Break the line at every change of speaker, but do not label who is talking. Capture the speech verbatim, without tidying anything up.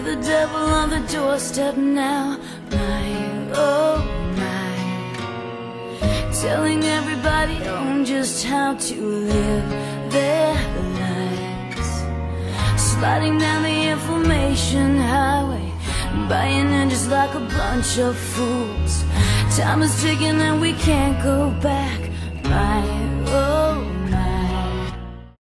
the devil on the doorstep now. My, oh my, telling everybody on just how to live their lives, sliding down the information highway, buying in just like a bunch of fools. Time is ticking and we can't go back. My